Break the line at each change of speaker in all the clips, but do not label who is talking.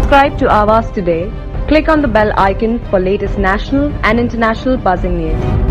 Subscribe to Awaaz today. Click on the bell icon for latest national and international buzzing news.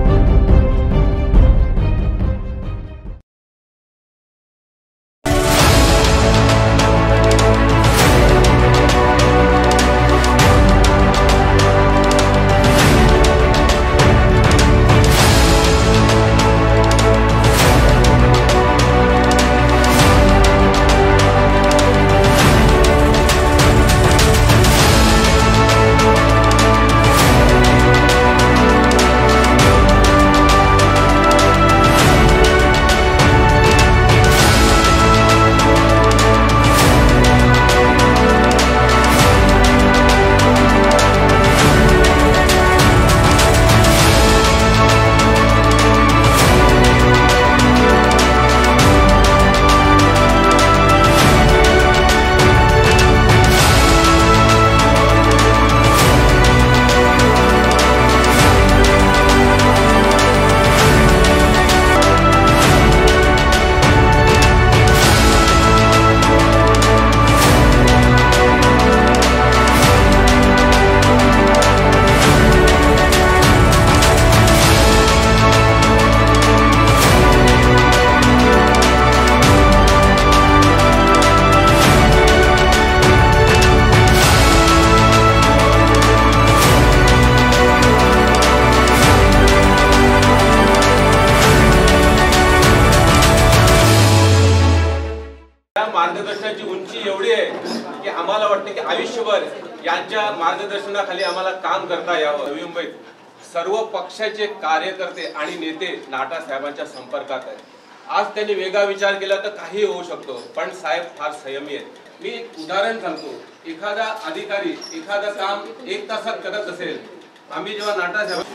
मार्गदर्शनाची उंची एवढी आहे की आम्हाला वाटते की आयुष्यभर यांच्या मार्गदर्शनाखाली आम्हाला काम करता यावं। नवी मुंबईत सर्व पक्षाचे कार्यकर्ते आणि नेते नाटा साहेबांच्या संपर्कात आहेत। आज त्यांनी वेगळा विचार केला तर काही होऊ शकतो, पण साहेब फार संयमी आहेत। मी एक उदाहरण सांगतो, एखादा अधिकारी एखादा काम 1 तासात करत असेल, आम्ही जेव्हा नाटा साहेब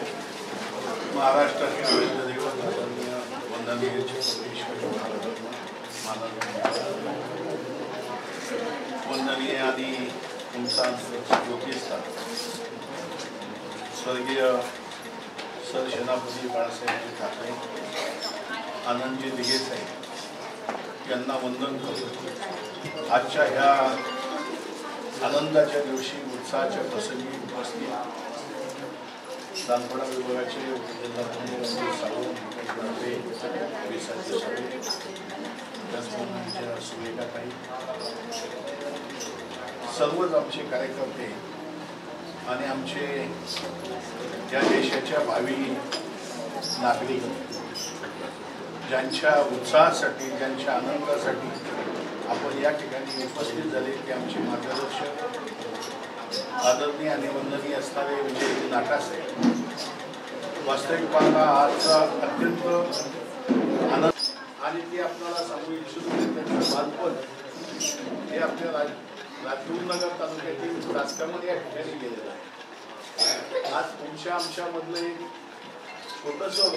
महाराष्ट्रातील वंदनीय आदि स्वर्गीय सरसेनापती बाळासाहेब ठाकरे, आनंदजी दिघे साहेब यांना वंदन करतो। आजच्या ह्या आनंदाच्या दिवशी उत्साहाच्या प्रसंगी उपस्थित दानपडा विभागाचे जिल्हाधिकारी सुरेखाताई, सर्वच आमचे कार्यकर्ते आणि आमचे या देशाच्या भावी नागरिक ज्यांच्या उत्साहासाठी ज्यांच्या आनंदासाठी आपण या ठिकाणी उपस्थित झाले ते आमचे मार्गदर्शक आदरणीय आणि वंदनीय असणारे विजय नाटा साहेब। वास्तविक पाहता आजचा अत्यंत आनंद आणि ते आपल्याला सांगू इच्छितो की त्यांचं बालपण हे आपल्या राजगुरुनगर तालुक्यातील राजकामन या ठिकाणी गेलेलं आहे। आज तुमच्या आमच्यामधलं एक छोटंसं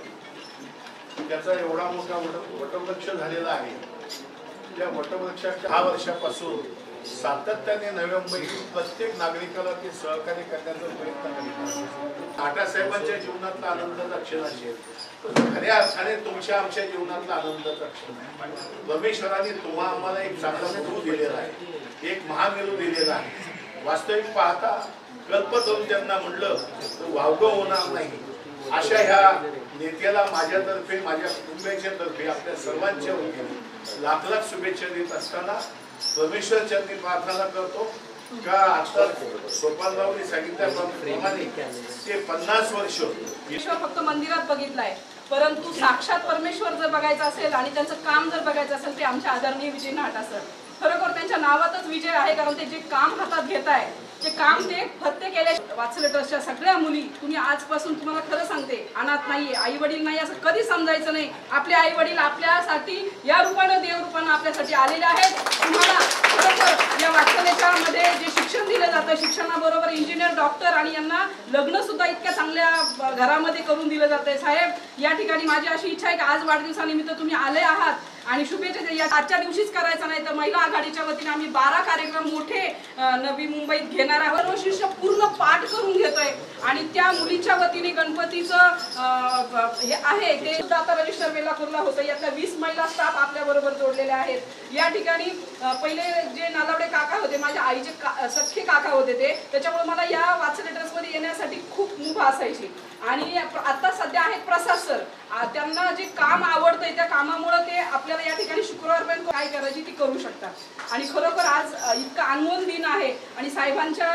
होतं, त्याचा एवढा मोठा वटवृक्ष झालेला आहे। त्या वटवृक्षाच्या 10 वर्षापासून सातत्याने नवी मुंबईतील प्रत्येक नागरिकाला ते सहकार्य करण्याचा प्रयत्न करीत नाटा साहेबांच्या जीवनातला आनंदाचा क्षण असेल, खऱ्या अर्थाने तुमच्या आमच्या जीवनातला आनंदाचा क्षण आहे। परमेश्वराने तुम्हा आम्हाला एक चांगला गुरु दिलेला आहे, एक महामेरू दिलेला आहे। वास्तविक पाहता कल्पतरू त्यांना म्हणलं तर वावगं होणार नाही, अशा ह्या नेत्याला माझ्यातर्फे माझ्या कुटुंबाच्या तर्फे आपल्या सर्वांच्या वतीने लाख लाख शुभेच्छा देत असताना परमेश्वरचरणी प्रार्थना करतो का आता सोपानरावनी सांगितल्याप्रमाणे ते 50 वर्ष
फक्त मंदिरात बघितलाय, परंतु साक्षात परमेश्वर जर बघायचं असेल आणि त्यांचं काम जर बघायचं असेल ते आमच्या आदरणीय विजय नाटा सर। खरोखर त्यांच्या नावातच विजय आहे, कारण ते जे काम हातात घेत आहे ते काम ते फत्ते केले। वात्सल्य ट्रस्टच्या सगळ्या मुली तुम्ही आजपासून तुम्हाला खरं सांगते, अनाथ नाहीये, आई वडील नाही असं कधी समजायचं नाही। आपले आई वडील आपल्यासाठी या रूपानं देव रूपानं आपल्यासाठी आलेले आहेत। तुम्हाला खरोखर या वात्सल्याच्या मध्ये जे शिक्षण दिलं जातं, शिक्षणाबरोबर इंजिनियर डॉक्टर आणि यांना लग्न सुद्धा इतक्या चांगल्या घरामध्ये करून दिलं जातंय। साहेब या ठिकाणी माझी अशी इच्छा आहे की आज वाढदिवसानिमित्त तुम्ही आले आहात आणि शुभेच्छा आजच्या दिवशीच करायचा नाही तर महिला आघाडीच्या वतीने आम्ही 12 कार्यक्रम मोठे नवी मुंबईत घेणार आहोत. सर्व शिष्य पूर्ण पाठ करून घेतोय आणि त्या मुलीच्या वतीने गणपतीचं हे आहे ते सुद्धा आता रजिस्टर वेल्हापूरला होतं. यातल्या 20 महिला स्टाफ आपल्या बरोबर जोडलेले आहेत. या ठिकाणी पहिले जे नालावडे काका होते, माझ्या आईचे सख्खे काका होते ते, त्याच्यामुळे मला या वात्सल्य ट्रस्टमध्ये येण्यासाठी खूप मुभा असायची. आणि आता सध्या आहेत प्रसाद सर, त्यांना जे काम आवडतंय त्या कामामुळे ते आपल्याला या ठिकाणी शुक्रवारपर्यंत काय करायची ती करू शकतात. आणि खरोखर आज इतका अनमोल दिन आहे आणि साहेबांच्या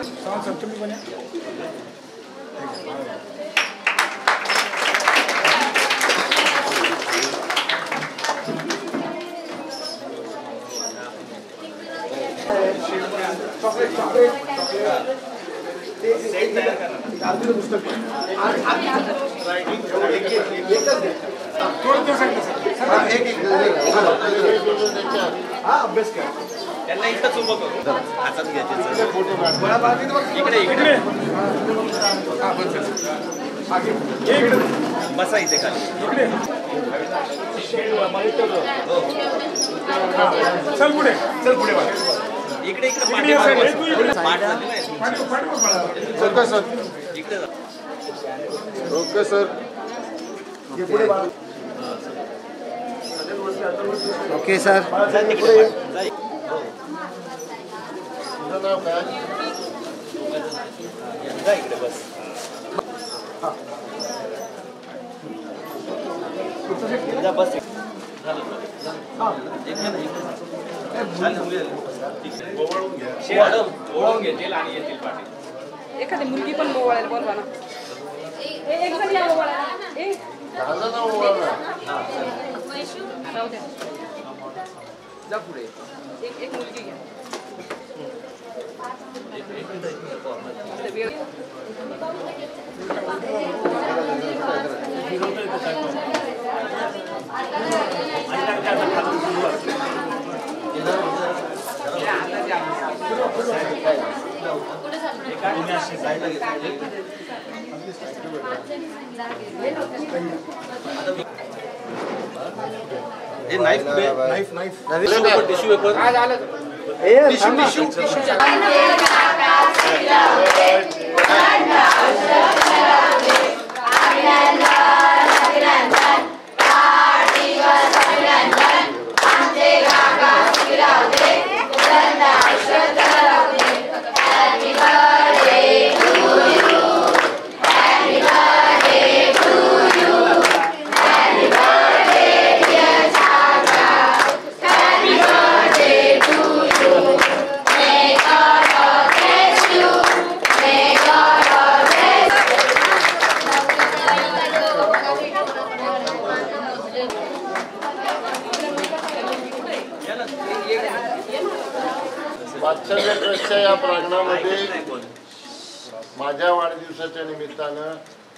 अभ्यास करा
त्यांना इथंच उभं करू, हातात घ्यायचे इकडे बसा इथे खाली.
चल पुढे
इकडे
ओके सर. Okay sir. तुझं नाव काय?
इकडे बस. बस ओळून घेतील आणि येतील पाटील.
एखादी मुलगी पण बोवायला बोलवा ना. एक जण या बोवायला.
झालं ना ओवाळा.
राहू द्या.
जा पुढे.
एक मुलगी घ्या.
टिश्यू पेपर काय झालं?
वात्सल्य ट्रस्टच्या या प्रांगणामध्ये माझ्या वाढदिवसाच्या निमित्तानं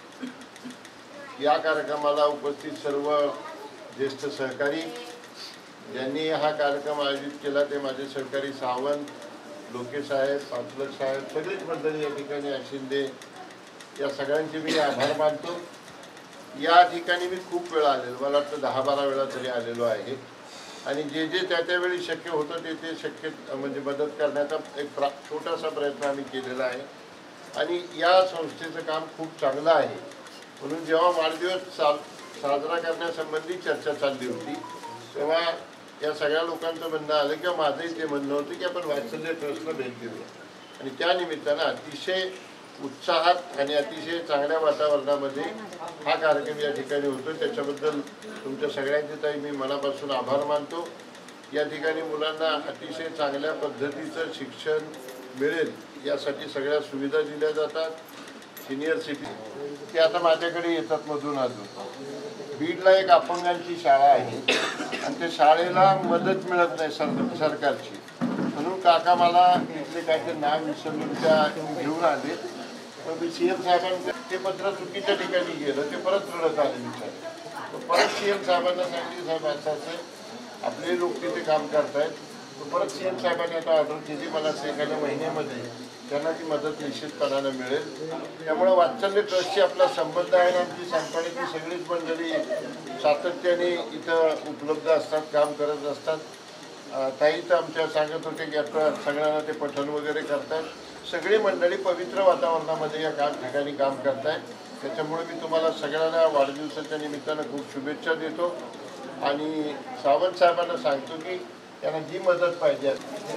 या कार्यक्रमाला उपस्थित सर्व ज्येष्ठ सहकारी ज्यांनी हा कार्यक्रम आयोजित केला ते माझे सहकारी सावंत, लोके साहेब, पाचलक साहेब, सगळीच मंडळी या ठिकाणी, शिंदे, या सगळ्यांचे मी आभार मानतो. या ठिकाणी मी खूप वेळा आलेलो, मला वाटतं 10-12 वेळा तरी आलेलो आहे आणि जे जे त्यावेळी शक्य होतं ते शक्य म्हणजे मदत करण्याचा एक छोटासा प्रयत्न आम्ही केलेला आहे आणि या संस्थेचं काम खूप चांगलं आहे. म्हणून जेव्हा वाढदिवस साजरा करण्यासंबंधी चर्चा चालली होती तेव्हा या सगळ्या लोकांचं म्हणणं आलं किंवा माझंही ते म्हणणं होतं की आपण वात्सल्य ट्रस्टला भेट देऊया आणि त्या निमित्तानं अतिशय उत्साहात आणि अतिशय चांगल्या वातावरणामध्ये हा कार्यक्रम या ठिकाणी होतो. त्याच्याबद्दल तुमच्या सगळ्यांचे ताई मी मनापासून आभार मानतो. या ठिकाणी मुलांना अतिशय चांगल्या पद्धतीचं शिक्षण मिळेल यासाठी सगळ्या सुविधा दिल्या जातात. सिनियर सिटीजन ते आता माझ्याकडे येतात मधून अजून. बीडला एक अपंगांची शाळा आहे आणि त्या शाळेला मदत मिळत नाही सरकारची, म्हणून काका मला इथले काहीतरी नाव विसरून त्या घेऊन आले. मग CM साहेबांचं ते पत्र चुकीच्या ठिकाणी गेलं, ते परत रडत आले विचार. परत CM साहेबांना सांगितले साहेब असं आपले लोक तिथे काम करतायत. परत CM साहेबांनी आता ऑर्डर केली मला एखाद्या महिन्यामध्ये त्यांना ती मदत निश्चितपणानं मिळेल. त्यामुळे वात्सल्य ट्रस्टशी आपला संबंध आहे. आमची सांगतानाची सगळीच मंडळी सातत्याने इथं उपलब्ध असतात, काम करत असतात
ताई तर आमच्या सांगत होते की आता सगळ्यांना ते पठण वगैरे करतात. सगळी मंडळी पवित्र वातावरणामध्ये या ठिकाणी काम करताय. त्याच्यामुळे मी तुम्हाला सगळ्यांना वाढदिवसाच्या निमित्तानं खूप शुभेच्छा देतो आणि सावंत साहेबांना सांगतो की त्यांना जी मदत पाहिजे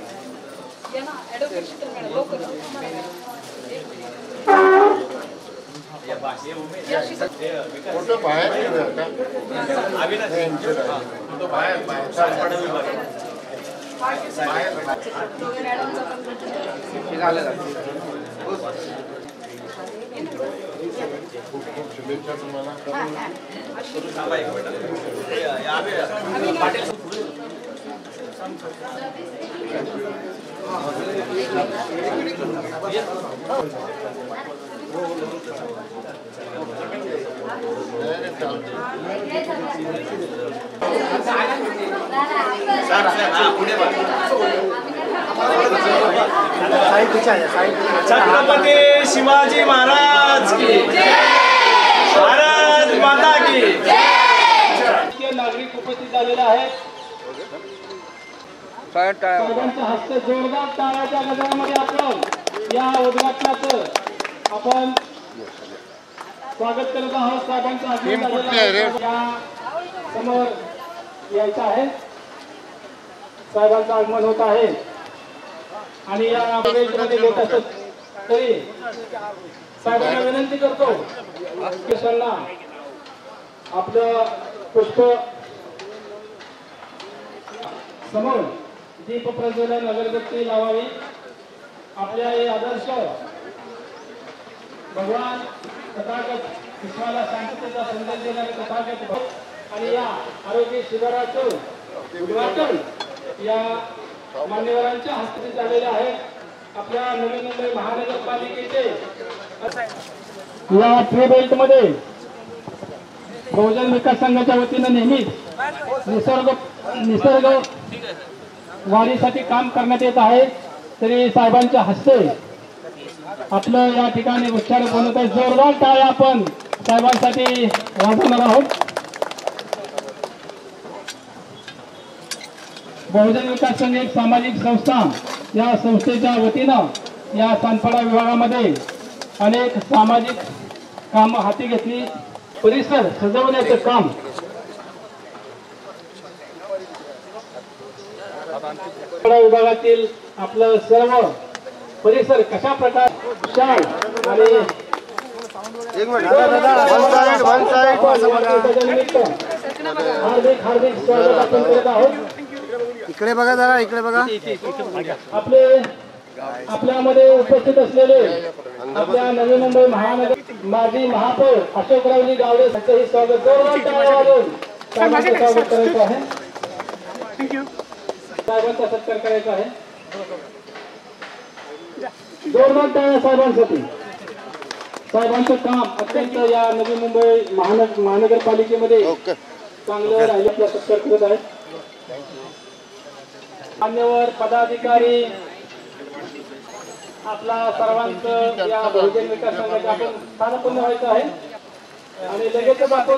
फोटो बाहेर घेऊया का खूप खूप शुभेच्छा तुम्हाला.
छत्रपती शिवाजी महाराज की भारत माता की नागरिक उपस्थित झालेले आहेत. साहेबांच्या हस्ते जोरदार टाळ्याच्या गजरामध्ये आपण या उद्घाटनाचं आपण स्वागत करत आहोत. साहेबांचं समोर यायचं आहे. साहेबांचं आगमन होत आहे आणि या मध्ये घेत असत तरी साहेबांना विनंती करतो किशनला आपलं पुष्प समोर दीप प्रज्वलन अगरबत्ती लावावी. आपल्या हे आदर्श भगवान तथागत विश्वाला शांततेचा संदेश देणारे तथागत आणि या आरोग्य शिबिराचं उद्घाटन या मान्यवरांच्या हस्ते झालेले आहे. आपल्या नवी मुंबई महानगरपालिकेचे या ट्री बेल्ट मध्ये बहुजन विकास संघाच्या वतीनं नेहमीच निसर्ग वाढीसाठी काम करण्यात येत आहे. तरी साहेबांच्या हस्ते आपलं या ठिकाणी वृक्षारोपण होत आहे. जोरदार टाळ्या आपण साहेबांसाठी वाजवणार आहोत. बहुजन विकास संघ एक सामाजिक संस्था. या संस्थेच्या वतीनं या सानपाडा विभागामध्ये अनेक सामाजिक कामं हाती घेतली. परिसर सजवण्याचं काम विभागातील आपलं सर्व परिसर कशा प्रकारे आणि हार्दिक हार्दिक स्वागत आपण करत आहोत.
इकडे बघा जरा, इकडे बघा.
आपल्यामध्ये उपस्थित असलेले आपल्या नवी मुंबई महानगर माजी महापौर अशोकरावजी गावडे यांचंही स्वागत साहेबांचं स्वागत करायचं आहे. साहेबांचा सत्कार करायचा आहे. जोरदार टाळ्या साहेबांसाठी. साहेबांचं काम अत्यंत या नवी मुंबई महानगरपालिकेमध्ये चांगलं राहिल्याचा सत्कार करत आहेत. मान्यवर पदाधिकारी आपला सर्वांचं या बहुजन विकास संघाचे आपण स्थानपूर्ण व्हायचं आहे आणि लगेचच आपण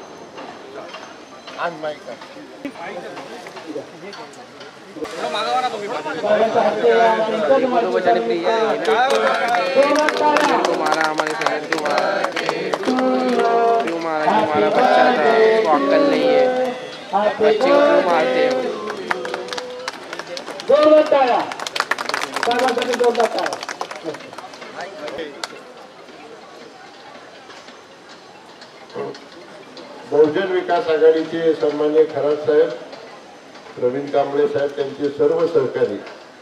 जोरदार टाळ्या साहेबांसाठी. जोरदार टाळ्या.
बहुजन विकास आघाडीचे सन्माननीय खरात साहेब, प्रवीण कांबळे साहेब, त्यांचे सर्व सहकारी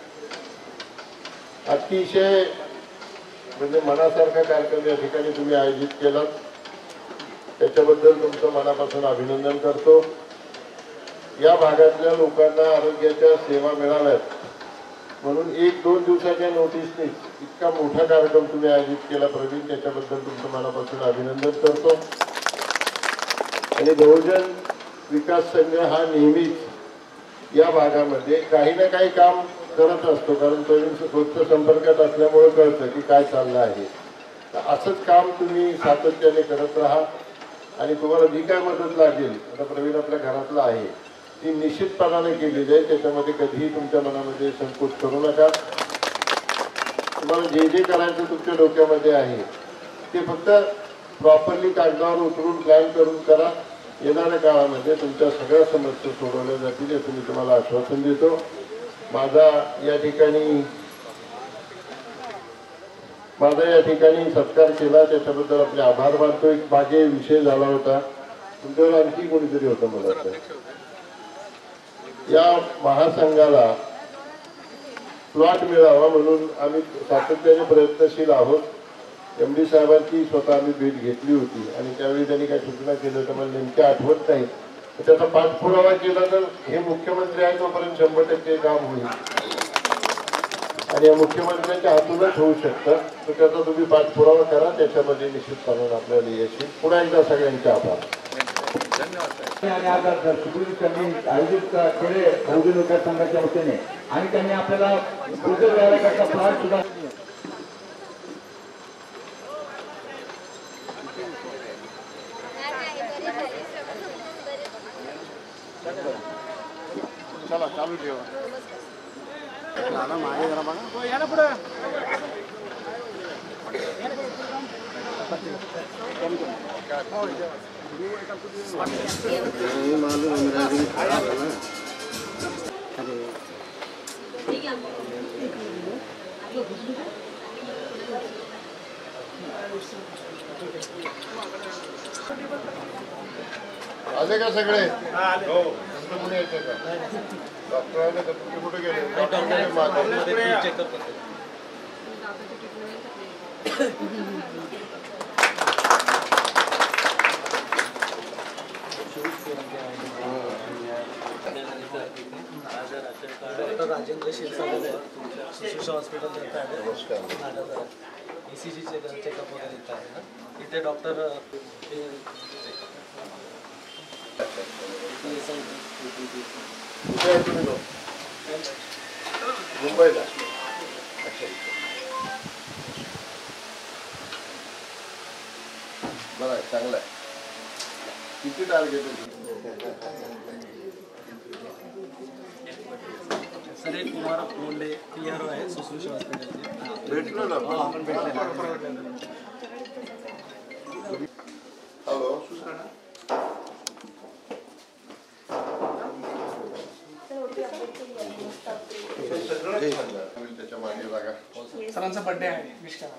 अतिशय म्हणजे मनासारखा कार्यक्रम या ठिकाणी तुम्ही आयोजित केलात. त्याच्याबद्दल तुमचं मनापासून अभिनंदन करतो. या भागातल्या लोकांना आरोग्याच्या सेवा मिळाव्यात म्हणून 1-2 दिवसाच्या नोटीसने इतका मोठा कार्यक्रम तुम्ही आयोजित केला प्रवीण, त्याच्याबद्दल तुमचं मनापासून अभिनंदन करतो. आणि बहुजन विकास संघ हा नेहमीच या भागामध्ये काही ना काही काम करत असतो, कारण प्रवीण रोजच्या संपर्कात असल्यामुळे कळतं की काय चाललं आहे. तर असंच काम तुम्ही सातत्याने करत राहा आणि तुम्हाला जी काय मदत लागेल, आता प्रवीण आपल्या घरातला आहे, ती निश्चितपणाने केलेली आहे. त्याच्यामध्ये कधीही तुमच्या मनामध्ये संकोच करू नका. तुम्हाला जे जे करायचं तुमच्या डोक्यामध्ये आहे ते फक्त प्रॉपरली कागदावर उतरून प्लॅन करून करा. येणाऱ्या काळामध्ये तुमच्या सगळ्या समस्या सोडवल्या जातील याचं मी तुम्हाला आश्वासन देतो. माझा या ठिकाणी सत्कार केला त्याच्याबद्दल आपले आभार मानतो. एक मागे विषय झाला होता, तुमच्यावर आणखी कोणीतरी होतं मला वाटतं. या महासंघाला प्लॉट मिळावा म्हणून आम्ही सातत्याने प्रयत्नशील आहोत. MD साहेबांची स्वतः आम्ही भेट घेतली होती आणि त्यावेळी त्यांनी काही सूचना केल्या तर मला नेमक्या आठवत नाही. त्याचा पाठपुरावा केला तर हे मुख्यमंत्री आहे तोपर्यंत 100% काम होईल आणि या मुख्यमंत्र्यांच्या हातूनच होऊ शकतं. तर त्याचा तुम्ही पाठपुरावा करा, त्याच्यामध्ये निश्चितपणे आपल्याला यश येईल. पुन्हा एकदा सगळ्यांचे आभार.
आणि आज त्यांनी आयोजित केले बहुजन विकास संघाच्या वतीने आणि त्यांनी आपल्याला प्लॉट सुद्धा
चला चालू ठेवा.
मागे जरा बघा.
या ना पुढे
आले का सगळे? हो. कुठे येते का डॉक्टर आले का? तुम्ही कुठे गेले?
Doctor Rajendra Kshirsagar Sushrusha hospital ECG checkup वगैरे इथं आहे ना. इथे डॉक्टर
मुंबईला. बरं आहे, चांगलं आहे. किती टार्गेट आहे?
सर एक कुमार कोंडे PRO आहे सुश्रुषा हॉस्पिटलचे.
भेटलो ना आपण. हॅलो. त्याच्या मागे जागा.
सरांचा बर्थडे आहे. विश करा.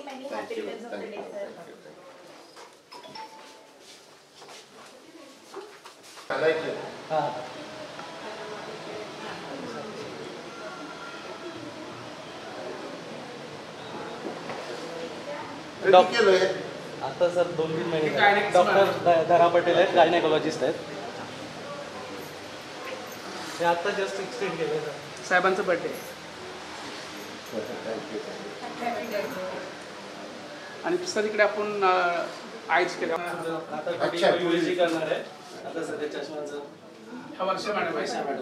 आता सर 2-3 महिने डॉक्टर धरा पटेल आहेत, गायनेकोलॉजिस्ट आहेत. हे आता जस्ट एक्सटेंड केलं सर.
साहेबांचा बर्थडे आणि सर इकडे आपण आयच केलं.
आता USG करणार आहे आता सध्या चष्माचं
ह्या वर्ष मॅडम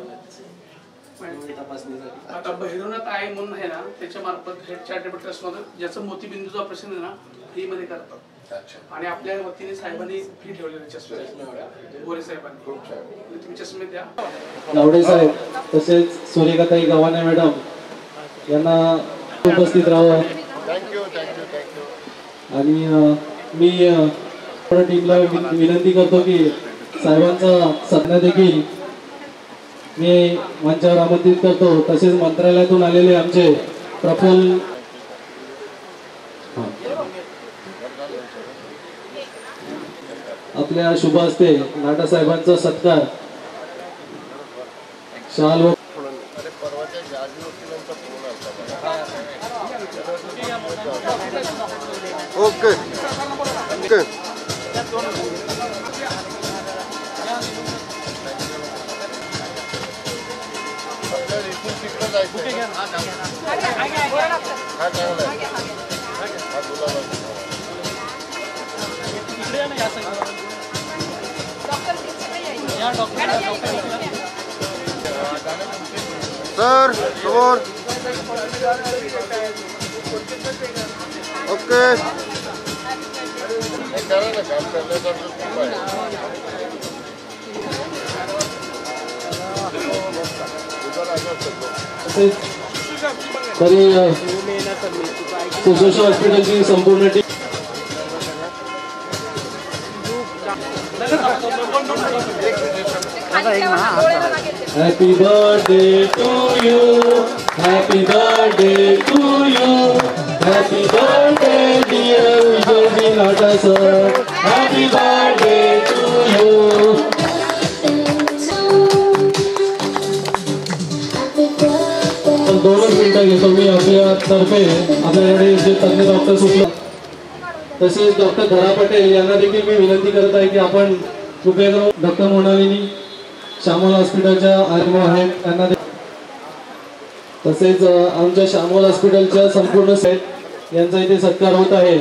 तपासणीसाठी.
आता भैरवनाथ आहे म्हणून आहे ना, त्याच्या मार्फत हेड चॅरिटेबल ट्रस्टमध्ये ज्याचं मोतीबिंदूचं ऑपरेशन आहे ना फ्रीमध्ये करतात. आणि आपल्या वतीने साहेबांनी फ्री ठेवलेले चष्मे गोरे साहेबांनी. तुम्ही चष्मे द्या.
गावडे साहेब तसेच सूर्यकाताई गव्हाणे मॅडम यांना उपस्थित राहावं.
थँक्यू.
आणि मी टीमला विनंती करतो की साहेबांचा सत्कार देखील मी मंचावर आमंत्रित करतो. तसेच मंत्रालयातून आलेले आमचे प्रफुल्ल आपल्या शुभ हस्ते नाटा साहेबांचा सत्कार शाल व
परवाच्या जागी वकिलांचा फोन आला. ओके. आपल्याला इथून तिकडं जायचं. हा चांगला आहे. हा गुलाब आहे. सर समोर. ओके. करा ना काम करण्याचा खूप आहे.
तरी सुशोषा हॉस्पिटलची संपूर्ण team happy birthday to you, happy birthday to you, happy birthday dear Vijayji Nata sir, happy birthday to you. दोनच मिनिटं घेतो मी आपल्यातर्फे. आपल्याकडे जे तज्ञ डॉक्टर्स उपलब्ध तसेच डॉक्टर धरा पटेल यांना देखील मी विनंती करत आहे की आपण कृपया करून डॉक्टर मोनालिनी श्यामल हॉस्पिटलच्या आरएमओ आहेत त्यांना तसेच आमच्या श्यामल हॉस्पिटलच्या संपूर्ण सेट यांचा इथे सत्कार होत आहे.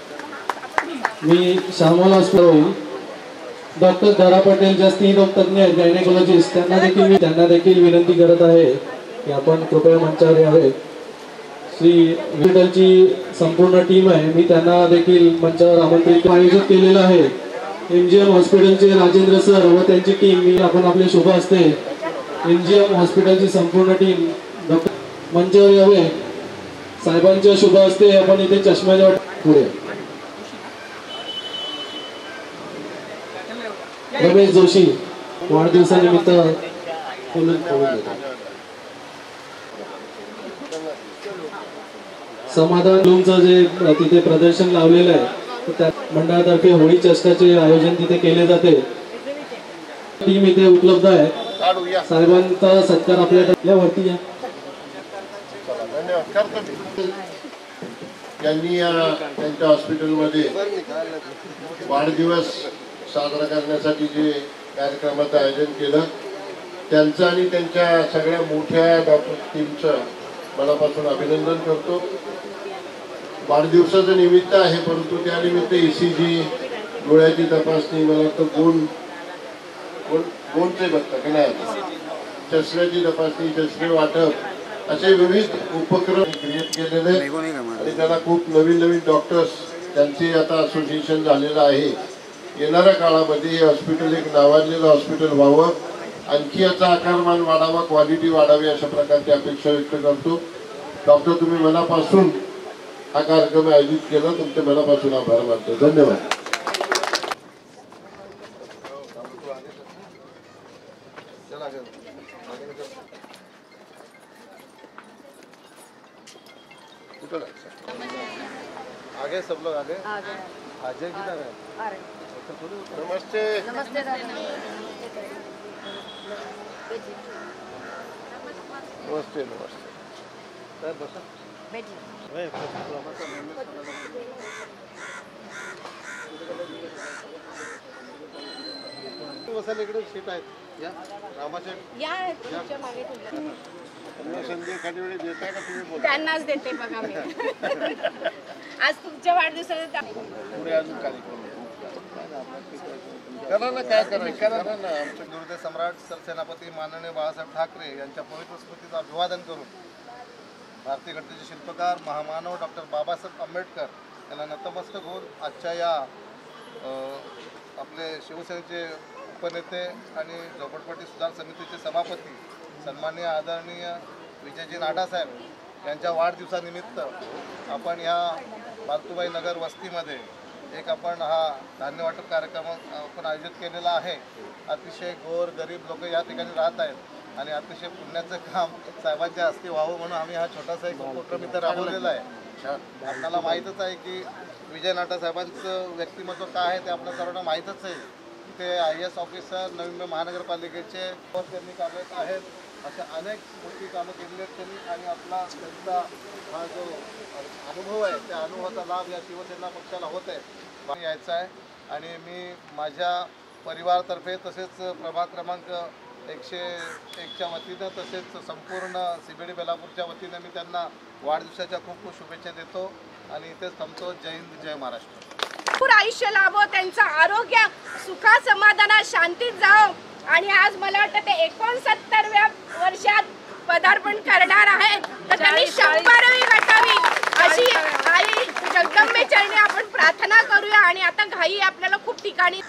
मी श्यामल हॉस्पिटल डॉक्टर धरा पटेल ज्या स्त्रीरोग तज्ञ आहेत गायनेकोलॉजिस्ट त्यांना देखील विनंती करत आहे की आपण कृपया मंचावर यावे. श्री हॉस्पिटलची संपूर्ण टीम आहे, मी त्यांना देखील मंचावर आमंत्रित आयोजित केलेलं आहे. एमजीएम हॉस्पिटलचे राजेंद्र सर व त्यांची टीम मी आपण आपले शुभ हस्ते एमजीएम हॉस्पिटलची संपूर्ण टीम डॉक्टर मंचावर यावे. साहेबांच्या शुभ हस्ते आपण इथे चष्म्याच्या पुढे रमेश जोशी वाढदिवसानिमित्त समाधान लूमचं जे तिथे प्रदर्शन लावलेलं आहे त्या मंडळातर्फे होळी चषकाचे आयोजन तिथे केले जाते. टीम इथे उपलब्ध आहे. साहेबांचा सत्कार आपल्या वरती या.
त्यांनी त्यांच्या हॉस्पिटलमध्ये वाढदिवस साजरा करण्यासाठी जे कार्यक्रमाचं आयोजन केलं त्यांचं आणि त्यांच्या सगळ्या मोठ्या डॉक्टर टीमचं मनापासून अभिनंदन करतो. वाढदिवसाचं निमित्त आहे परंतु त्यानिमित्त ECG डोळ्याची तपासणी मला वाटतं गोंडचे बघता की नाही चष्म्याची तपासणी चष्मे वाटप असे विविध उपक्रम क्रिएट केलेले आणि त्याला खूप नवीन नवीन डॉक्टर्स त्यांचे आता असोसिएशन झालेलं आहे. येणाऱ्या काळामध्ये हे हॉस्पिटल एक नावाजलेलं हॉस्पिटल व्हावं, आणखी याचा आकारमान वाढावा, क्वालिटी वाढावी अशा प्रकारची अपेक्षा व्यक्त करतो. डॉक्टर तुम्ही मनापासून हा कार्यक्रम आयोजित केला तुमच्या मनापासून आभार मानतो. धन्यवाद.
आगे सब लोग आगे अजय किधर है? नमस्ते
नमस्ते
नमस्ते नमस्ते सर बसा बसायला इकडे सीट आहेत या रामाशेठ
या तुमच्या मागे
त्यांना संधी एखादी वेळी देताय का तुम्ही?
त्यांनाच देते बघा मी. आज तुमच्या वाढदिवसाला
पुढे अजून कार्यक्रम करा ना काय करायचं करा ना. आमचे गुरुदेव सम्राट सरसेनापती माननीय बाळासाहेब ठाकरे यांच्या पवित्र स्मृतीचं अभिवादन करून भारतीय घटनेचे शिल्पकार महामानव डॉक्टर बाबासाहेब आंबेडकर यांना नतमस्तक होऊन आजच्या या आपले शिवसेनेचे उपनेते आणि झोपडपट्टी सुधार समितीचे सभापती सन्माननीय आदरणीय विजयजी नाटा साहेब यांच्या वाढदिवसानिमित्त आपण या बालतूबाई नगर वस्तीमध्ये एक आपण हा धान्य वाटप कार्यक्रम आपण आयोजित केलेला आहे. अतिशय गोर गरीब लोक या ठिकाणी राहत आहेत आणि अतिशय पुण्याचं काम साहेबांच्या हस्ते व्हावं म्हणून आम्ही हा छोटासा एक उपक्रम इथं राबवलेला आहे. आपल्याला माहीतच आहे की विजय नाटा साहेबांचं व्यक्तिमत्व काय आहे ते आपल्या सर्वांना माहीतच आहे. ते IAS ऑफिसर नवी मुंबई महानगरपालिकेचे त्यांनी कामं आहेत. अशा अनेक मोठी कामं केलेली आहेत त्यांनी आणि आपला त्यांचा हा जो अनुभव आहे त्या अनुभवाचा लाभ या शिवसेना पक्षाला होत आहे यायचा आहे. आणि मी माझ्या परिवारातर्फे तसेच प्रभाग क्रमांक 101च्या वतीनं तसेच संपूर्ण CBD बेलापूरच्या वतीनं मी त्यांना वाढदिवसाच्या खूप खूप शुभेच्छा देतो आणि इथेच थांबतो. जय हिंद जय महाराष्ट्र.
भरपूर आयुष्य लाभो, त्यांचं आरोग्य सुखा समाधानात शांतीत जावो आणि आज मला वाटतं ते 69व्या वर्षात पदार्पण करणार आहेत तर त्यांनी 100वी गाठावी अशी आई जगदंबेचरणी आपण प्रार्थना करूया. आणि आता घाई आपल्याला खूप ठिकाणी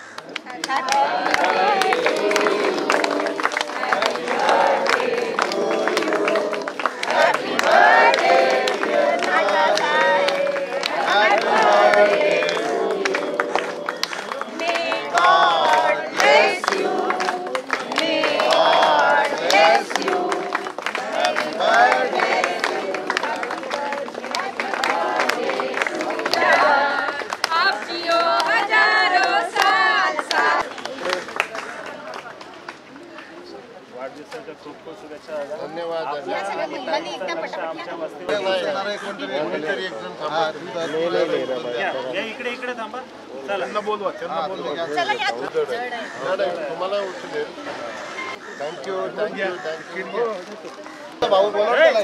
इकडे इकडे थांबा. त्यांना बोलवा, त्यांना बोलवा.
तुम्हाला उचलेल. Thank you thank you thank you. भाऊ बोला त्याला.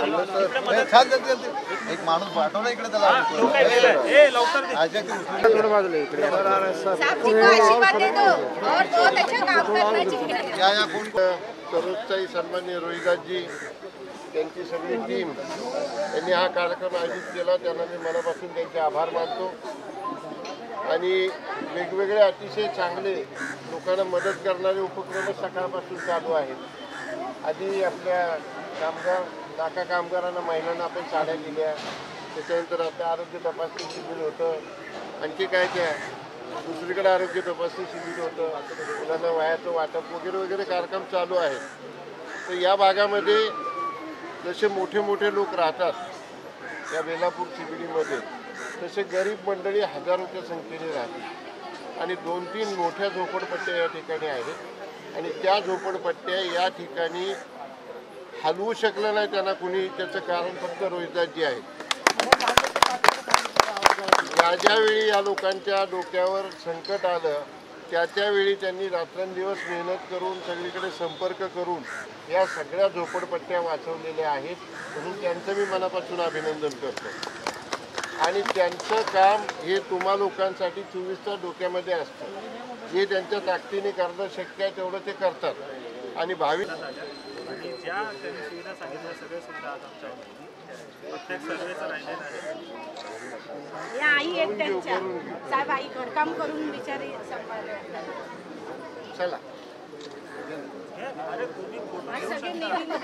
एक माणूस पाठवला इकडे त्याला. या कोण सरोजताई सन्माननीय रोहिदासजी त्यांची सगळी टीम यांनी हा कार्यक्रम आयोजित केला. त्यांना मी मनापासून त्यांचे आभार मानतो. आणि वेगवेगळे अतिशय चांगले लोकांना मदत करणारे उपक्रम सकाळपासून चालू आहेत. आधी आपल्या नाका कामगारांना महिलांना आपण साड्या दिल्या. त्याच्यानंतर आपल्या आरोग्य तपासणी शिबिर होतं. आणखी काय काय दुसरीकडे आरोग्य तपासणी शिबिर होतं. मुलांना वह्याचं वाटप वगैरे वगैरे कार्यक्रम चालू आहेत. तर या भागामध्ये जसे मोठे मोठे लोक राहतात या बेलापूर शिबिरीमध्ये, तसे गरीब मंडळी हजारोच्या संख्येने राहतात. आणि 2-3 मोठ्या झोपडपट्ट्या या ठिकाणी आहेत. आणि त्या झोपडपट्ट्या या ठिकाणी हलवू शकलं नाही त्यांना कुणी. त्याचं कारण फक्त रोहिदासजी आहे. ज्यावेळी या लोकांच्या डोक्यावर संकट आलं त्यावेळी त्यांनी रात्रंदिवस मेहनत करून सगळीकडे संपर्क करून या सगळ्या झोपडपट्ट्या वाचवलेल्या आहेत. म्हणून त्यांचं मी मनापासून अभिनंदन करतो. आणि त्यांचं काम हे तुम्हा लोकांसाठी 24 तास डोक्यामध्ये असतं. जे त्यांच्या ताकदीने करणं शक्य आहे तेवढं ते करतात. आणि भावी
आणि ज्या त्यांनी सुविधा सांगितल्या सगळ्या सुविधा आज आमच्या प्रत्येक सर्वेचं राहिलेलं आहे.
या आई एक त्यांच्या साहेब आई घरकाम करून बिचारी
चला
सगळे नेहमीमध्ये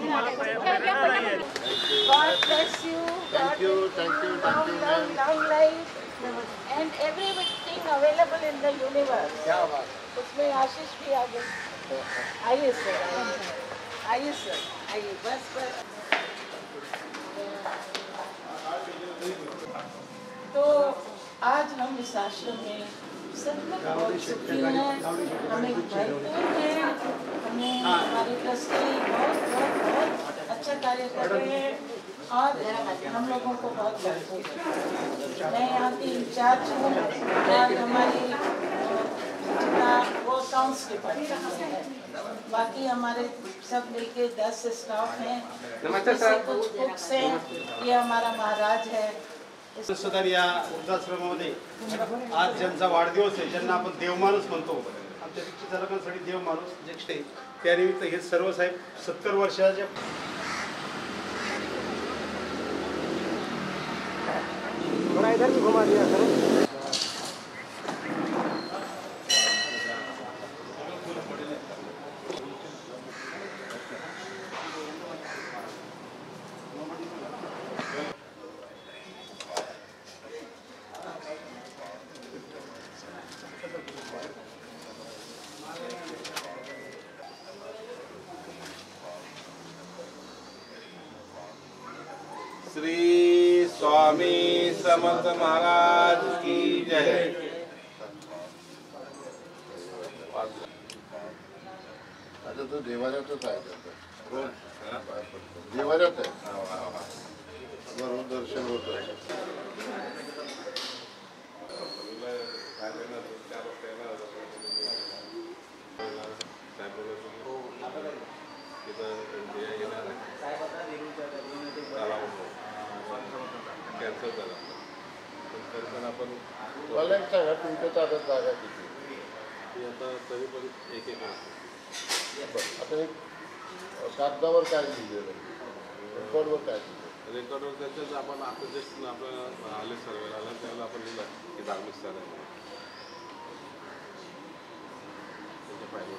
God bless you.
Thank you thank you thank you.
Long life and everything available in the universe. उसमें आशीष भी आ गई. आइए सर, आइए सर, आइए बस बस.
तो आज हम इस आश्रम में सब लोग बहुत सुखी हैं. हमें भरपूर है. हमें हमारे ट्रस्टी बहुत अच्छा कार्य कर रहे हैं और हम लोगों को बहुत भरपूर है. मैं यहाँ की इंचार्ज हूँ और हमारी वो अकाउंट्स डिपार्टमेंट है. बाकी हमारे सब मिलके 10 स्टाफ हैं. कुछ कुक्स हैं. ये हमारा महाराज है.
सुधार या वृद्धाश्रमामध्ये आज ज्यांचा वाढदिवस आहे, ज्यांना आपण देवमाणूस म्हणतो, आमच्या दीक्षित लोकांसाठी देवमाणूस ज्येष्ठ आहे, त्यानिमित्त हे सर्व साहेब 70 वर्षाच्या
इधर भी घुमा दिया करो.
श्री स्वामी समर्थ महाराज की जय.
आता तो देवाऱ्यातच आहे. देवाऱ्यात आहे. रोज दर्शन होत आहे.
कॅन्सल झाला पण आपण
मला एक सांगा तुमच्या ताब्यात जागा किती?
आता तरी पण एक
आता एक कागदावर काय लिहिलेलं आहे, रेकॉर्डवर काय लिहिलं?
रेकॉर्डवर त्याच्याच आपण आता जस्ट आपण आले सर्वेला आलं त्यावेळेला आपण लिहिलं की धार्मिक स्थळ आहे त्याच्या फायद्यावर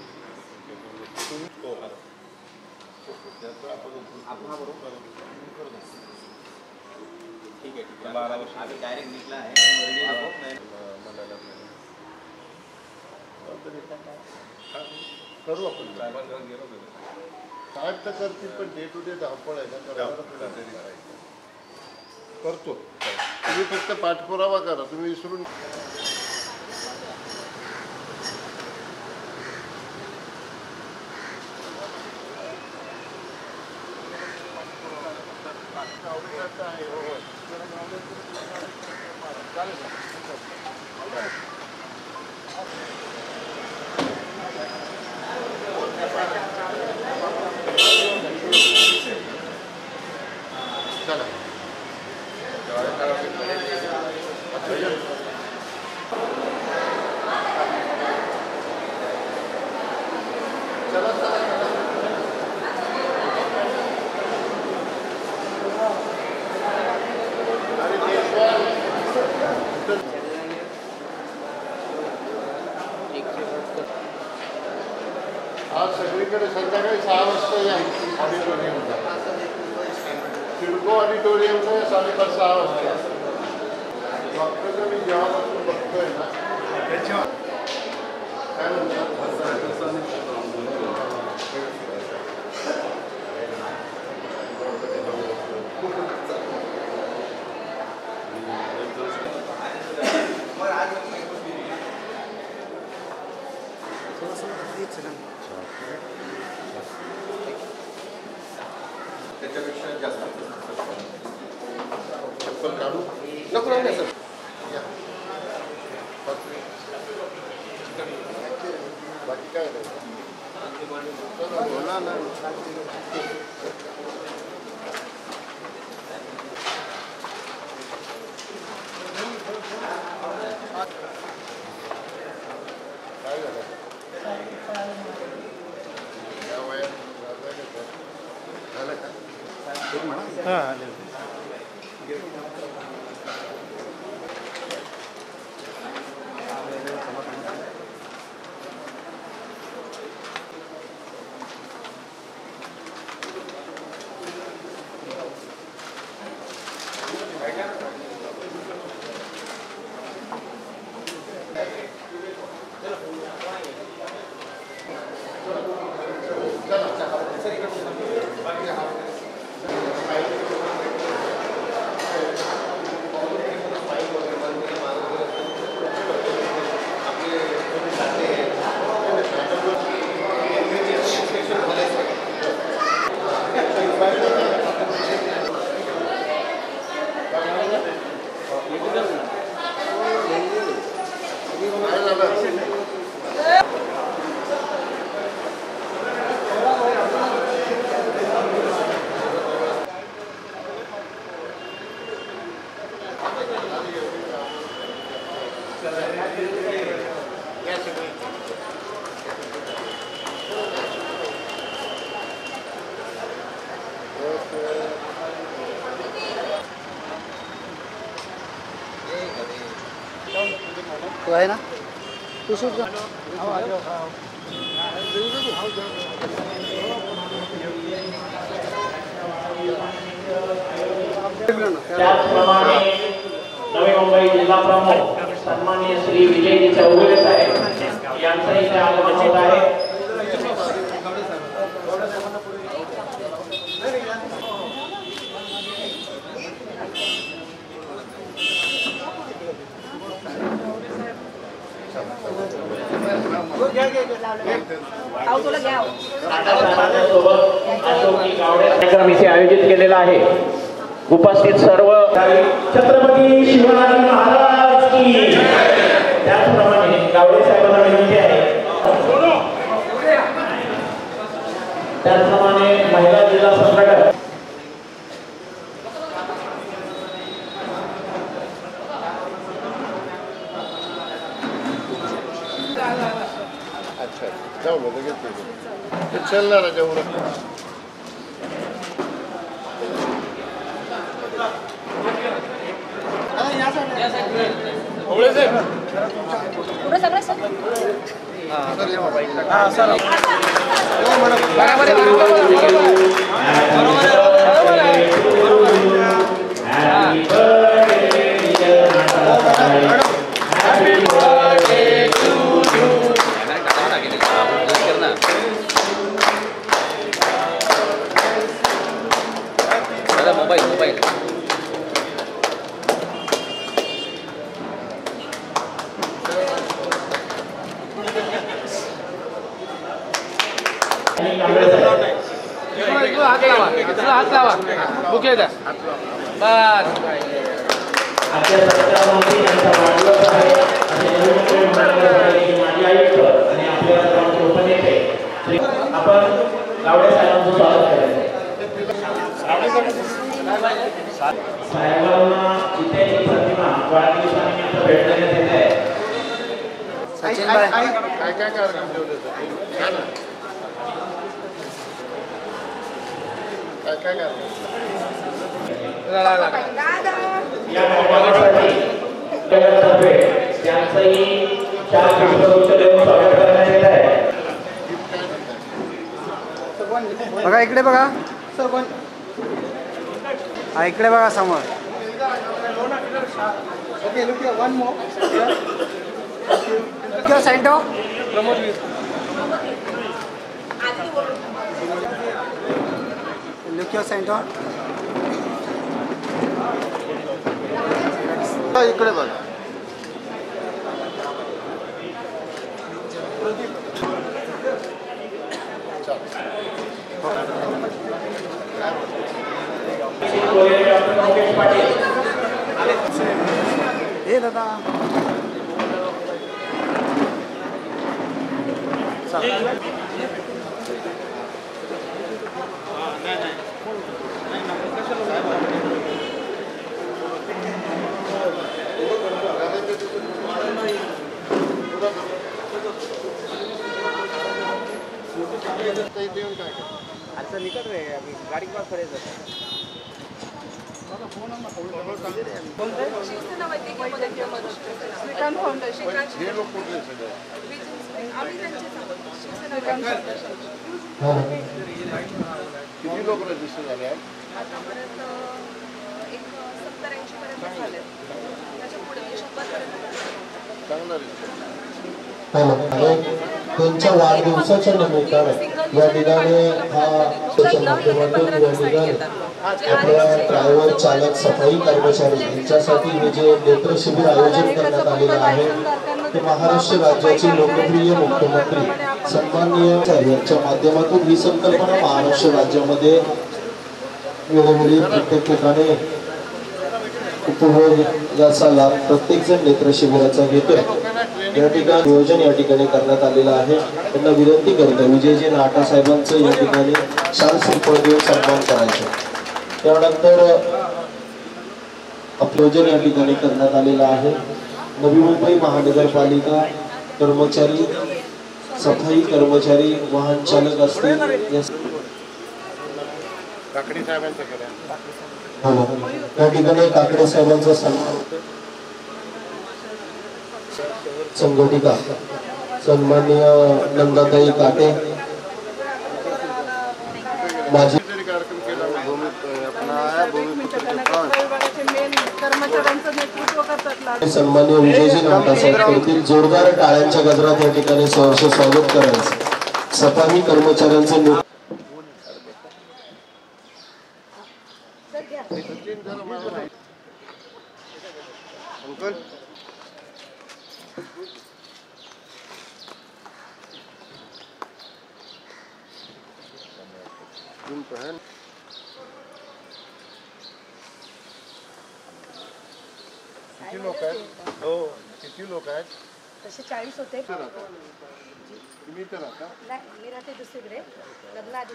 आपण बरोबर ठीक आहे. 12 वर्ष आम्ही डायरेक्ट निघला आहे
करू आपण.
साहेबांकडे गेलो होतो.
साहेब तर करतील पण डे टू डे धावपळ आहे ना. करतो. तुम्ही फक्त पाठपुरावा करा. तुम्ही विसरून आज सगळीकडे संध्याकाळी 6 वाजता या ऑडिटोरियमला. सिडको ऑडिटोरियमला 6:30 वाजता. डॉक्टरचं मी जेव्हापासून बघतोय ना काय म्हणतात
त्याच्यापेक्षा जास्त
काढू नको राहू सर. बाकी काय बोला ना. काय झालं या वयात झालं का
हा
तो आहे ना तू शूट कर.
त्याचप्रमाणे नवी मुंबई जिल्हा प्रमुख सन्माननीय श्री विजयजी चौगुले साहेब यांचं इथे आगमन होत आहे. कार्यक्रम इथे आयोजित केलेला आहे. उपस्थित सर्व छत्रपती शिवाजी महाराज की. त्याचप्रमाणे गावडे साहेबांना विनंती आहे. त्याचप्रमाणे महिला जिल्हा संघटक
अच्छा जाऊ लगेच चल ना राजा उरक.
हात लावा. बुके द्या बस
आजच्या सत्कारामध्ये यांचा वाढदिवस आहे आणि नवीन मंडळाचे माजी आयुक्त आणि आपल्या सर्वांचे उपनेते आपण गावडे साहेबांचं स्वागत करायचं साहेबांना इथे एक प्रतिमा वाढदिवसानिमित्त भेट देण्यात येत आहे.
सचिन भाई काय काय कार्यक्रम ठेवले काय काय कार्यक्रम
या कार्यक्रमासाठी तर्फे त्यांचंही 4 पुष्पगुच्छ देऊन स्वागत करण्यात येत आहे.
बघा इकडे बघा हा इकडे बघा समोर
ओके लुक वन मोर
क्यों सेंटो
प्रमोद
लुक्यो सेंटो
इकडे बघ
हे दादा
अच्छा निकल रहे हैं अभी गाड़ी के पास खड़े थे
शिवसेना वैद्यकीय मदत श्रीकांत फाउंडेशन
हे लोक कुठले सगळे
आम्ही त्यांचे शिवसेना फाउंडेशन
किती लोक रजिस्टर झाले आहेत
आतापर्यंत एक 70-80 पर्यंत झाले त्याच्या पुढे 100 पर्यंत
चांगला रिस्पॉन्स
त्यांच्या वाढदिवसाच्या निमित्ताने या ठिकाणी हा त्याच्या माध्यमातून या ठिकाणी आपल्या ड्रायव्हर चालक सफाई कर्मचारी यांच्यासाठी हे जे नेत्र शिबिर आयोजित करण्यात आलेलं आहे ते महाराष्ट्र राज्याचे लोकप्रिय मुख्यमंत्री सन्माननीय यांच्या माध्यमातून ही संकल्पना महाराष्ट्र राज्यामध्ये वेळोवेळी प्रत्येक ठिकाणी उपभोग याचा लाभ प्रत्येक जण नेत्र शिबिराचा घेतोय. या ठिकाणी नियोजन या ठिकाणी करण्यात आलेलं आहे. त्यांना विनंती करतो विजयजी नाटा साहेबांचं या ठिकाणी शाल श्रीफळ देऊन सन्मान करायचं. त्यानंतर नियोजन या ठिकाणी करण्यात आलेलं आहे. नवी मुंबई महानगरपालिका कर्मचारी सफाई कर्मचारी वाहन चालक असतील
काकडी साहेबांचं केलं
या ठिकाणी काकडे साहेबांचा सन्मान संघटिका सन्माननीय नंदाताई काटे माजी
कार्यक्रम केला
सन्माननीय विजयजी नाटा साहेब करतील. जोरदार टाळ्यांच्या गजरात या ठिकाणी सहर्ष स्वागत करायचं. सफाई कर्मचाऱ्यांचे
अंकल किती लोक आहेत हो किती लोक आहेत
तसे 40 होते
तुम्ही तर आता
नाही मी राहते दुसरीकडे लग्न आधी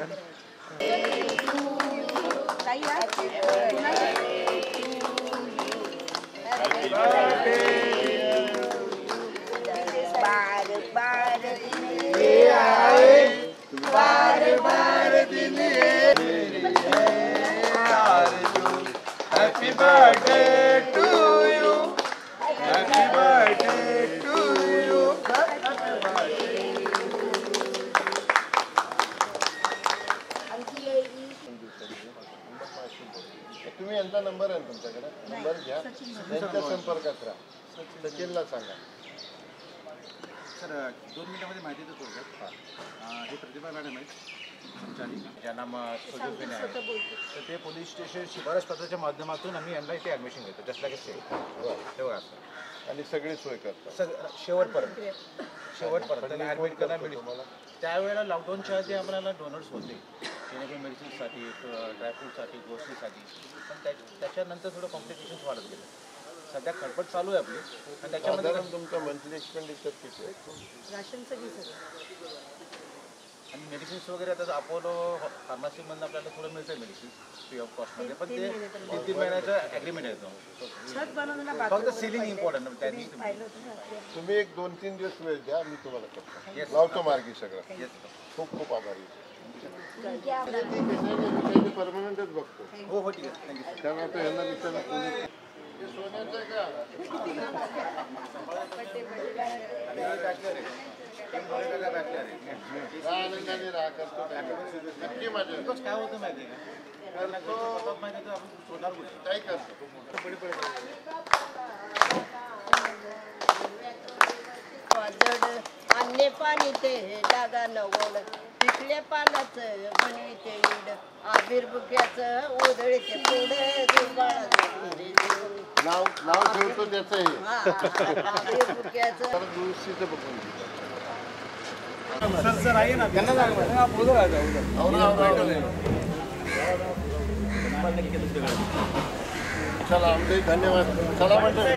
Happy birthday to you. Happy birthday to you.
तुम्ही यांचा नंबर आहे तुमच्याकडे नंबर घ्या त्यांच्या संपर्कात राहा सचिनला सांगा
सर 2 मिनिटांमध्ये माहिती देतो हे प्रतिभा मॅडम आहेत कर्मचारी ज्यांना सजोगेने आहे तर ते पोलीस स्टेशन शिफारस पत्राच्या माध्यमातून आम्ही यांना इथे ॲडमिशन घेतो जस्ट लाईक सेम हे बघा सर
आणि सगळी सोय करतात
सर शेवटपर्यंत त्यांना ॲडमिट करण्यात मिळेल त्यावेळेला लॉकडाऊनच्या आधी आम्हाला डोनर्स होते जेणेकरून मेडिसिन्ससाठी ड्रायफ्रूटसाठी ग्रोसरीसाठी, पण त्याच्यानंतर थोडं कॉम्प्लिकेशन्स वाढत गेले. सध्या खडपट चालू आहे आपली आणि त्याच्यामध्ये
तुमचा मंथली एक्सपेंडिचर किती आहे?
आणि मेडिसिन्स वगैरे आता अपोलो फार्मसीमधून आपल्याला थोडं मिळतं मेडिसिन फ्री ऑफ कॉस्टमध्ये, पण ते 3-3 महिन्याचा ॲग्रीमेंट येतो. फक्त सिलिंग इम्पॉर्टंट त्यांनी.
तुम्ही एक 2-3 दिवस वेळ द्या, मी तुम्हाला करतो, लावतो मार्गी सगळं. खूप खूप आभारी. परमनंटच बघतो.
हो हो ठीक आहे, थँक्यू.
कारण आता यांना विचारलं सोन्याचं का आनंदाने राहा करतो नक्की माझ्या.
काय होतं माहिती आहे का,
काय करतो
अन्य पाणी ते डागा नवल पिकल्या पानाचं बनविते ईड आबिर बुक्याचं ओदळीचे पुढे
नाव ठेवतो त्याचं हे
आबिर बुक्याचं
दुरुस्तीचं बघून
सर आहे ना त्यांना
चला आमचे धन्यवाद. चला म्हणतो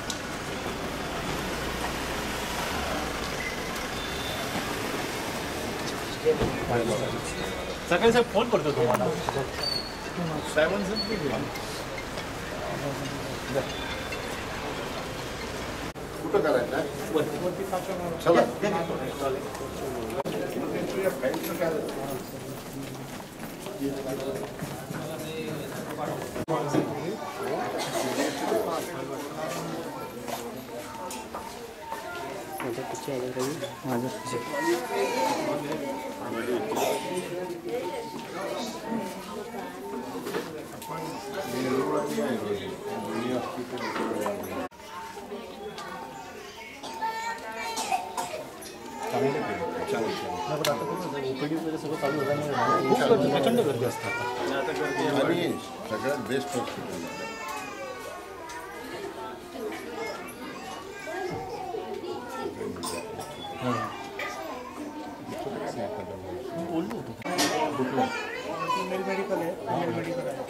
सकाळी साहेब फोन करतो तुम्हाला.
कुठं करायचं चला.
प्रचंड गर्दी असतात
आणि सगळ्यात बेस्ट हॉस्पिटल.
मेडिकल आहे, मेडिकल आहे.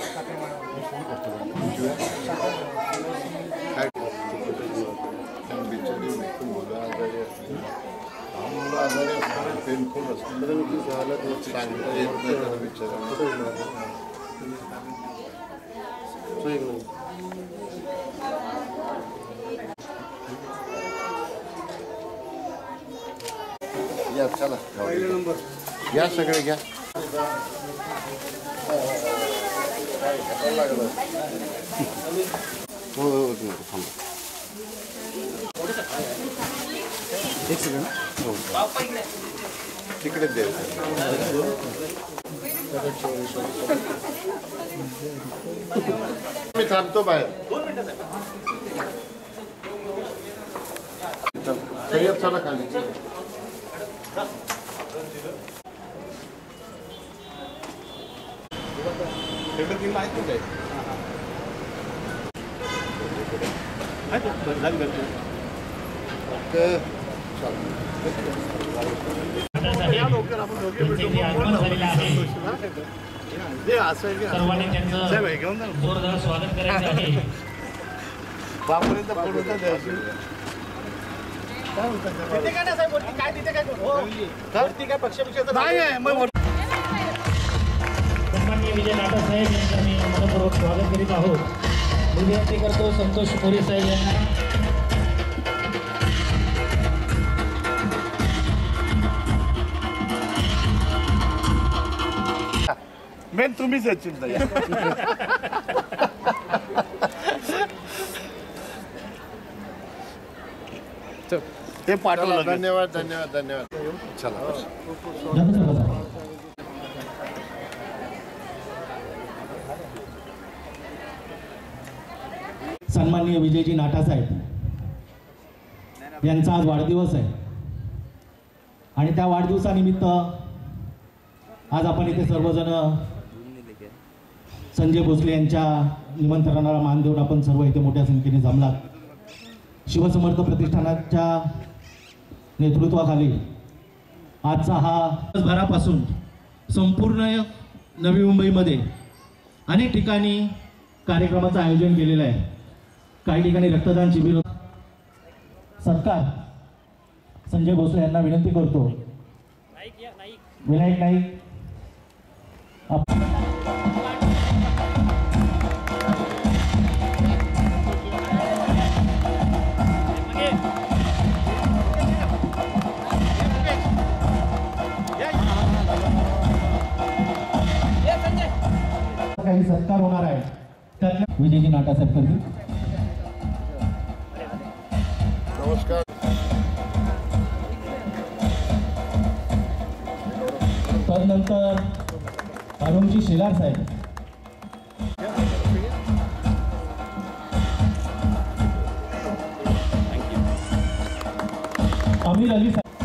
आजारी असणारे पेनफुल असतात सांगता येत नाही त्याला विचारायला. या चला या सगळे घ्या. लागलं हो हो थांबा एक सेकंड. तिकडे द्यायचं. मी थांबतो बाहेर. चला खाली.
सर्वांनी त्यांचं जोरदार स्वागत करायचं आहे. सन्माननीय विजय नाटा साहेब यांचं मी मनपूर्वक स्वागत करीत आहोत. विनंती करतो संतोष मोरे साहेब यांना.
मेन तुम्हीच चिंता ते पाठवलं.
धन्यवाद धन्यवाद धन्यवाद. चला
सन्माननीय विजयजी नाटा साहेब यांचा आज वाढदिवस आहे आणि त्या वाढदिवसानिमित्त आज आपण इथे सर्वजण संजय भोसले यांच्या निमंत्रणाला मान देऊन आपण सर्व इथे मोठ्या संख्येने जमलात. शिवसमर्थ प्रतिष्ठानाच्या नेतृत्वाखाली आजचा हा दिवसभरापासून संपूर्ण नवी मुंबईमध्ये अनेक ठिकाणी कार्यक्रमाचं आयोजन केलेलं आहे. काही ठिकाणी रक्तदान शिबिर. सरकार संजय भोसले यांना विनंती करतो. विनायक नाईक काही सत्कार होणार आहे. त्यातल्या विजयजी नाटासाहेब करतील.
नमस्कार.
तदनंतर अरुणजी शेलार साहेब. अमीर अली साहेब.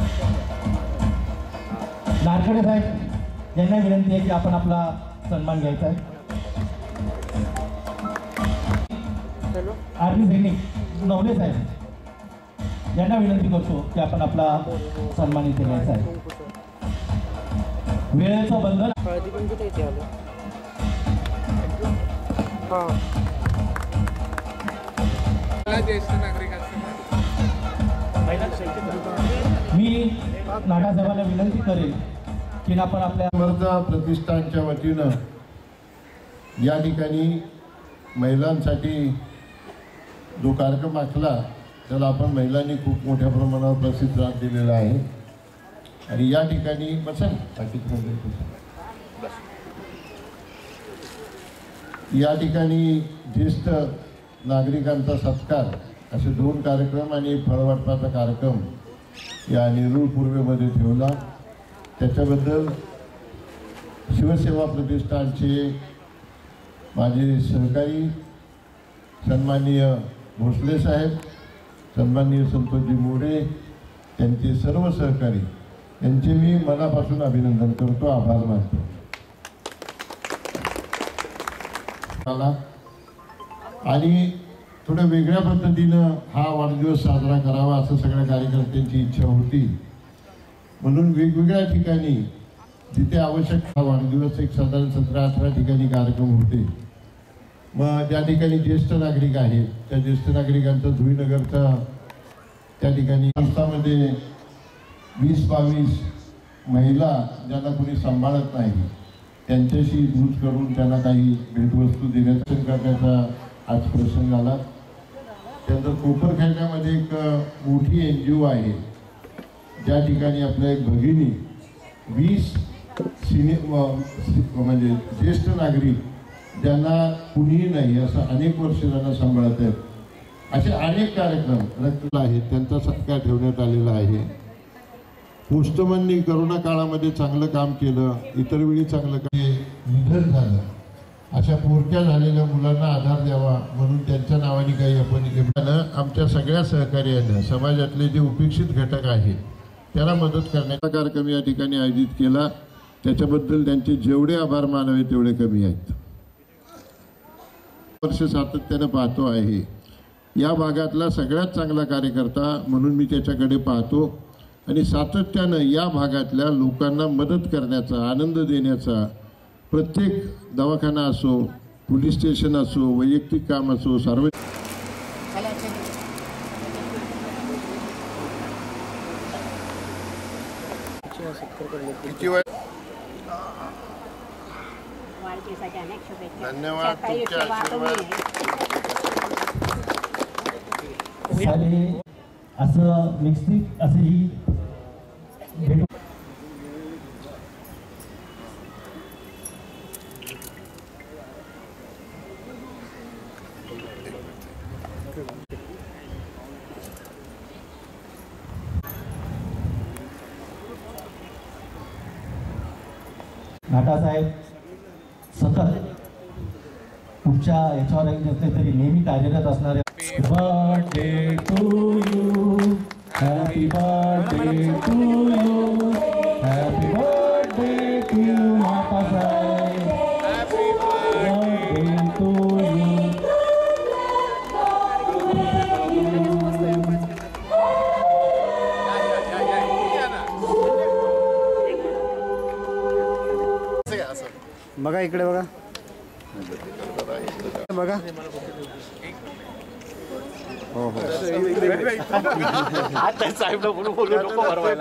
नारकडे साहेब यांना विनंती आहे की आपण आपला सन्मान घ्यायचा आहे. आर्मी सैनिक नवले साहेब यांना विनंती करतो की आपण आपला सन्मान इथे घ्यायचा आहे. वेळेचं बंधन. मी नाटासाहेबांना विनंती करेन की आपण आपल्या
समर्थ प्रतिष्ठानच्या वतीनं या ठिकाणी महिलांसाठी जो कार्यक्रम आखला त्याला आपण महिलांनी खूप मोठ्या प्रमाणावर प्रसिद्ध दिलेला आहे. आणि या ठिकाणी या ठिकाणी ज्येष्ठ नागरिकांचा सत्कार असे 2 कार्यक्रम आणि फळवाटपाचा कार्यक्रम या नेरूळ पूर्वेमध्ये ठेवला. त्याच्याबद्दल शिवसेवा प्रतिष्ठानचे माझे सहकारी सन्माननीय भोसले साहेब, सन्माननीय संतोषजी मोरे, त्यांचे सर्व सहकारी यांचे मी मनापासून अभिनंदन करतो, आभार मानतो. आणि थोड्या वेगळ्या पद्धतीनं हा वाढदिवस साजरा करावा असं सगळ्या कार्यकर्त्यांची इच्छा होती. म्हणून वेगवेगळ्या ठिकाणी जिथे आवश्यक हा वाढदिवस एक साधारण 17-18 ठिकाणी कार्यक्रम होते. मग ज्या ठिकाणी ज्येष्ठ नागरिक आहेत त्या ज्येष्ठ नागरिकांचा धुईनगरचा त्या ठिकाणी संस्थामध्ये 20-22 महिला ज्यांना कोणी सांभाळत नाही त्यांच्याशी झूज करून त्यांना काही भेटवस्तू करण्याचा आज प्रसंग आला. त्यानंतर कोपरखैरण्यामध्ये एक मोठी NGO आहे ज्या ठिकाणी आपल्या एक भगिनी 20 म्हणजे ज्येष्ठ नागरिक ज्यांना कुणीही नाही असं अनेक वर्ष त्यांना सांभाळत आहेत. असे अनेक कार्यक्रम रक्त आहेत त्यांचा सत्कार ठेवण्यात आलेला आहे. पोस्टमननी करोना काळामध्ये चांगलं काम केलं, इतर वेळी चांगलं काम निधन झालं. अशा पोरक्या झालेल्या मुलांना आधार द्यावा म्हणून त्यांच्या नावाने काही आपण आमच्या सगळ्या सहकार्यांना समाजातले जे उपेक्षित घटक आहेत त्याला मदत करण्याचा कार्यक्रम या ठिकाणी आयोजित केला. त्याच्याबद्दल त्यांचे जेवढे आभार मानावे तेवढे कमी आहेत. वर्ष सातत्यानं पाहतो आहे या भागातला सगळ्यात चांगला कार्यकर्ता म्हणून मी त्याच्याकडे पाहतो आणि सातत्यानं या भागातल्या लोकांना मदत करण्याचा, आनंद देण्याचा, प्रत्येक दवाखाना असो, पोलीस स्टेशन असो, वैयक्तिक काम असो, सार्वजनिक धन्यवाद. तुमच्या आशीर्वाद
असं मिक्सिंग असं ही भेट नाटासाहेब सतत तुमच्या याच्यावर नसले तरी नेहमी कार्यरत असणारे. Birthday to you, happy birthday to you, happy birthday to you नाटासाहेब, हॅपी बर्थडे टू यू.
इकडे बघा बघा. हो हो
साहेब बोलू नको भरवायला.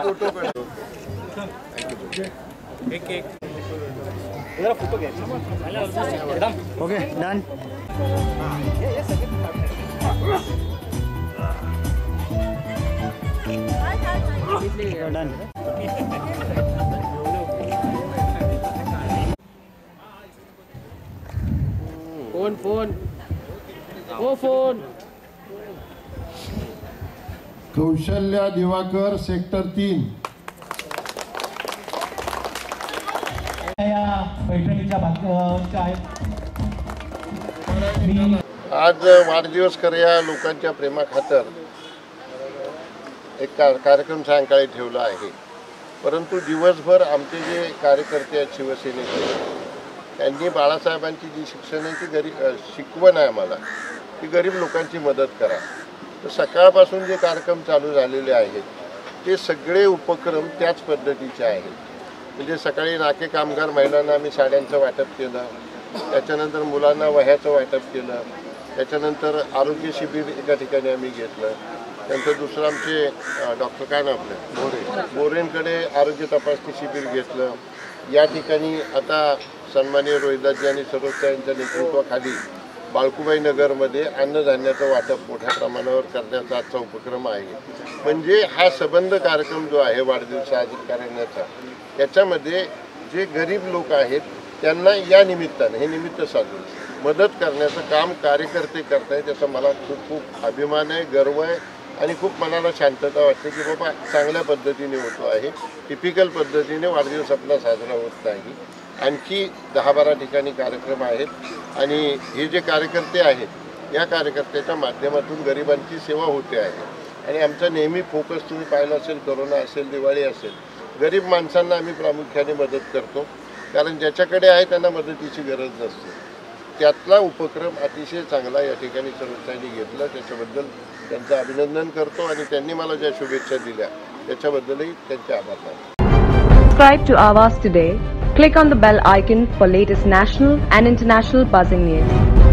फोटो घ्यायचा.
Okay done. डन.
फोन ओ फोन.
कौशल्या दिवाकर सेक्टर 3. आज वाढदिवस करूया लोकांच्या प्रेमाखातर एक कार्यक्रम सायंकाळी ठेवला आहे. परंतु दिवसभर आमचे जे कार्यकर्ते आहेत शिवसेनेचे त्यांनी बाळासाहेबांची जी शिक्षणाची शिकवण आहे आम्हाला की गरीब लोकांची मदत करा. तर सकाळपासून जे कार्यक्रम चालू झालेले आहेत ते सगळे उपक्रम त्याच पद्धतीचे आहेत. म्हणजे सकाळी नाके कामगार महिलांना आम्ही साड्यांचं वाटप केलं, त्याच्यानंतर मुलांना वह्याचं वाटप केलं, त्याच्यानंतर आरोग्य शिबिर एका ठिकाणी आम्ही घेतलं. त्यानंतर दुसरं आमचे डॉक्टर काय नाव आपलं मोरेंकडे आरोग्य तपासणी शिबिर घेतलं. या ठिकाणी आता सन्माननीय रोहिदासजी आणि सरोजता यांच्या नेतृत्वाखाली बाळकुबाई नगरमध्ये अन्नधान्याचं वाटप मोठ्या प्रमाणावर करण्याचा आजचा उपक्रम आहे. म्हणजे हा संबंध कार्यक्रम जो आहे वाढदिवस साजरा करण्याचा याच्यामध्ये जे गरीब लोक आहेत त्यांना या निमित्तानं हे निमित्त साधून मदत करण्याचं काम कार्यकर्ते करत आहेत. त्याचा मला खूप खूप अभिमान आहे, गर्व आहे आणि खूप मनाला शांतता वाटते की बाबा चांगल्या पद्धतीने होतो आहे. टिपिकल पद्धतीने वाढदिवस आपला साजरा होत नाही. आणखी 10-12 ठिकाणी कार्यक्रम आहेत आणि हे जे कार्यकर्ते आहेत या कार्यकर्त्याच्या माध्यमातून गरिबांची सेवा होते आहे. आणि आमचा नेहमी फोकस तुम्ही पाहिलं असेल, करोना असेल, दिवाळी असेल, गरीब माणसांना आम्ही प्रामुख्याने मदत करतो. कारण ज्याच्याकडे आहे त्यांना मदतीची गरज नसते. त्यातला उपक्रम अतिशय चांगला या ठिकाणी सर्वसांनी घेतला. त्याच्याबद्दल त्यांचं अभिनंदन करतो आणि त्यांनी मला ज्या शुभेच्छा दिल्या त्याच्याबद्दलही त्यांचे आभार मानतो.
Subscribe to Awaaz today. Click on the bell icon for latest national and international buzzing news.